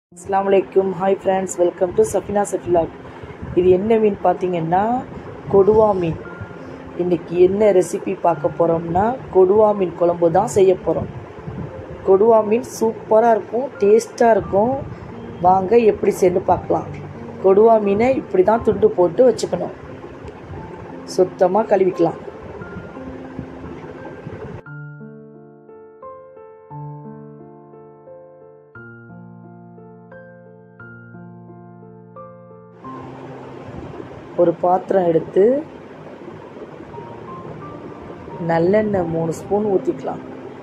அஸ்ஸலாமு அலைக்கும். Hi friends, welcome to Safina Safilak. இது என்ன மீன் பார்த்தீங்கன்னா கொடுவா மீன். இன்றைக்கி என்ன ரெசிபி பார்க்க போகிறோம்னா கொடுவா மீன் குழம்பு தான் செய்ய போகிறோம். கொடுவா மீன் சூப்பராக இருக்கும், டேஸ்ட்டாக இருக்கும். வாங்க எப்படி செய்யணும்னு பார்க்கலாம். கொடுவா மீனை இப்படி தான் துண்டு போட்டு வச்சுக்கணும். சுத்தமாக கழுவிக்கலாம். ஒரு பாத்திரம் எடுத்து நல்லெண்ணெய் 3 ஸ்பூன் ஊற்றிக்கலாம்.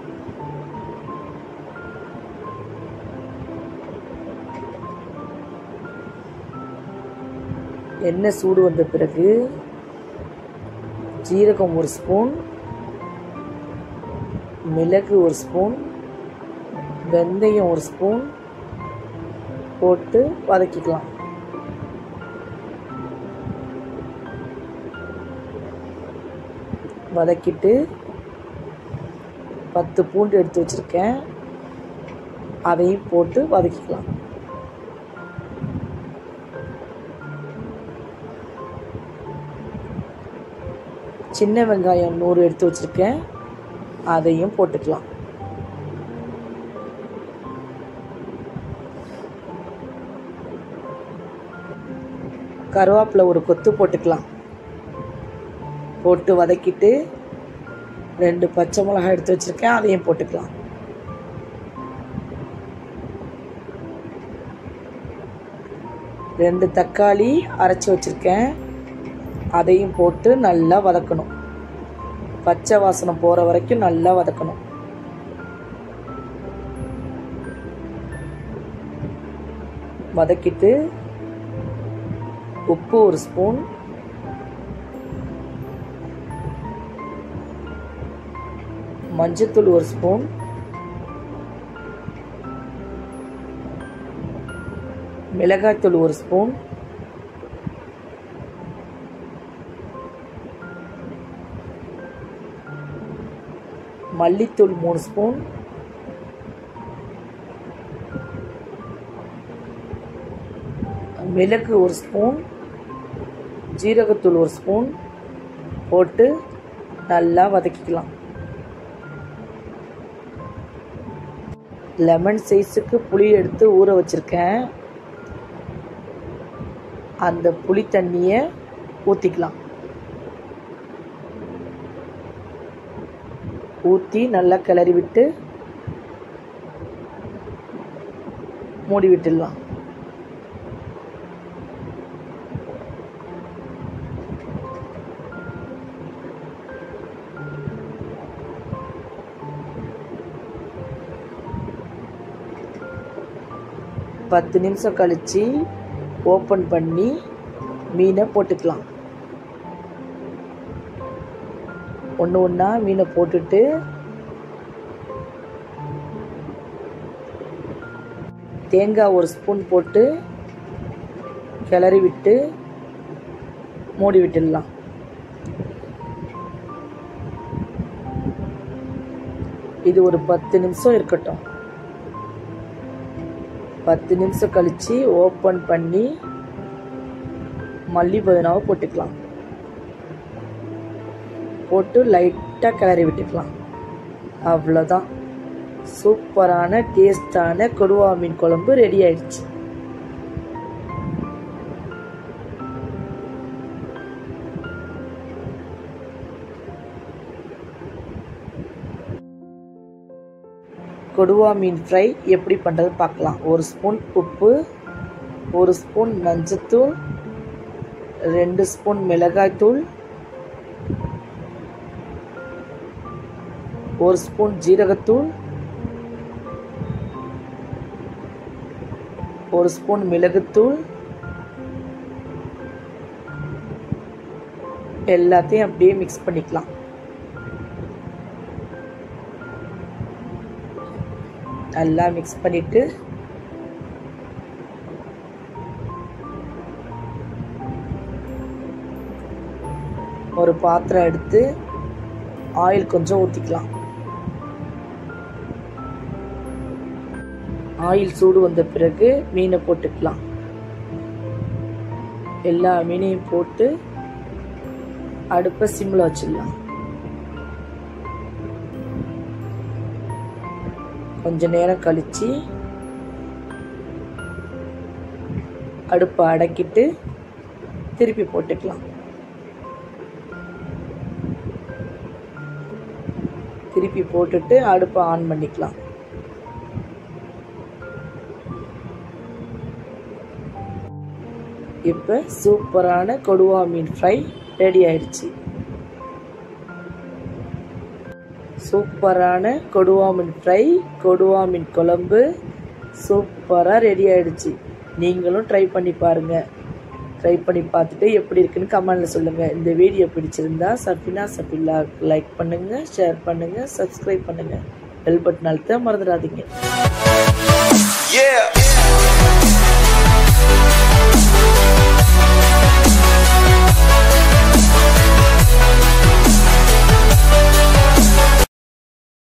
எண்ணெய் சூடு வந்த பிறகு ஜீரகம் 1 ஸ்பூன், மிளகு 1 ஸ்பூன், வெந்தயம் 1 ஸ்பூன் போட்டு வதக்கிக்கலாம். வதக்கிட்டு 10 பூண்டு எடுத்து வச்சுருக்கேன், அதையும் போட்டு வதக்கிக்கலாம். சின்ன வெங்காயம் 100 எடுத்து வச்சுருக்கேன், அதையும் போட்டுக்கலாம். கருவேப்பிலை ஒரு கொத்து போட்டுக்கலாம். போட்டு வதக்கிட்டு 2 பச்சை மிளகாய் எடுத்து வச்சுருக்கேன், அதையும் போட்டுக்கலாம். ரெண்டு தக்காளி அரைச்சி வச்சுருக்கேன், அதையும் போட்டு நல்லா வதக்கணும். பச்சை வாசனை போகிற வரைக்கும் நல்லா வதக்கணும். வதக்கிட்டு உப்பு 1 ஸ்பூன், மஞ்சத்தூள் 1 ஸ்பூன், மிளகாய்த்தூள் 1 ஸ்பூன், மல்லித்தூள் 3 ஸ்பூன், மிளகு 1 ஸ்பூன், ஜீரகத்தூள் 1 ஸ்பூன் போட்டு நல்லா வதக்கிக்கலாம். லெமன் சைஸுக்கு புளி எடுத்து ஊற வச்சுருக்கேன், அந்த புளி தண்ணியை ஊற்றிக்கலாம். ஊற்றி நல்லா கிளறி விட்டு மூடி விட்டுடலாம். பத்து நிமிஷம் கழித்து ஓப்பன் பண்ணி மீனை போட்டுக்கலாம். ஒன்று ஒன்றா மீனை போட்டுட்டு தேங்காய் 1 ஸ்பூன் போட்டு கிளறி விட்டு மூடி விட்டுடலாம். இது ஒரு 10 நிமிஷம் இருக்கட்டும். 10 நிமிஷம் கழித்து ஓப்பன் பண்ணி மல்லி புதினாவை போட்டுக்கலாம். போட்டு லைட்டாக கிளறி விட்டுக்கலாம். அவ்வளோதான், சூப்பரான டேஸ்டான கொடுவா மீன் குழம்பு ரெடி ஆயிடுச்சு. கொடுவா மீன் ஃப்ரை எப்படி பண்ணுறது பார்க்கலாம். 1 ஸ்பூன் உப்பு, 1 ஸ்பூன் மஞ்சத்தூள், 2 ஸ்பூன் மிளகாய்த்தூள், 1 ஸ்பூன் ஜீரகத்தூள், 1 ஸ்பூன் மிளகுத்தூள், எல்லாத்தையும் அப்படியே மிக்ஸ் பண்ணிக்கலாம். நல்லா மிக்ஸ் பண்ணிவிட்டு ஒரு பாத்திரம் எடுத்து ஆயில் கொஞ்சம் ஊற்றிக்கலாம். ஆயில் சூடு வந்த பிறகு மீனை போட்டுக்கலாம். எல்லா மீனையும் போட்டு அடுப்பை சிம்ல வச்சிடலாம். கொஞ்ச நேரம் கழிச்சு அடுப்பை அடக்கிட்டு திருப்பி போட்டுக்கலாம். திருப்பி போட்டுட்டு அடுப்பை ஆன் பண்ணிக்கலாம். இப்போ சூப்பரான கொடுவா மீன் ஃப்ரை ரெடி ஆயிடுச்சு. சூப்பரான கொடுவா மீன் ஃப்ரை, கொடுவா மீன் குழம்பு சூப்பராக ரெடி ஆயிடுச்சு. நீங்களும் ட்ரை பண்ணி பாருங்க. ட்ரை பண்ணி பார்த்துட்டு எப்படி இருக்குன்னு கமெண்ட்ல சொல்லுங்க. இந்த வீடியோ பிடிச்சிருந்தா சஃபினா சஃபிலாக்கு லைக் பண்ணுங்க, ஷேர் பண்ணுங்க, சப்ஸ்கிரைப் பண்ணுங்க. பெல் பட்டன் அழுத்த மறந்துடாதீங்க.